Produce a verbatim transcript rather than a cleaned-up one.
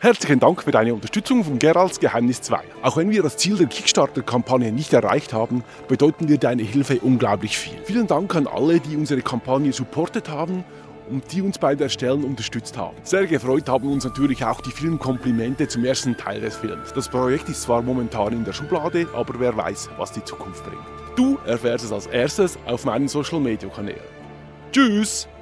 Herzlichen Dank für deine Unterstützung von Geralds Geheimnis zwei. Auch wenn wir das Ziel der Kickstarter-Kampagne nicht erreicht haben, bedeuten dir deine Hilfe unglaublich viel. Vielen Dank an alle, die unsere Kampagne supportet haben und die uns bei der Erstellen unterstützt haben. Sehr gefreut haben uns natürlich auch die vielen Komplimente zum ersten Teil des Films. Das Projekt ist zwar momentan in der Schublade, aber wer weiß, was die Zukunft bringt. Du erfährst es als erstes auf meinen Social Media Kanälen. Tschüss!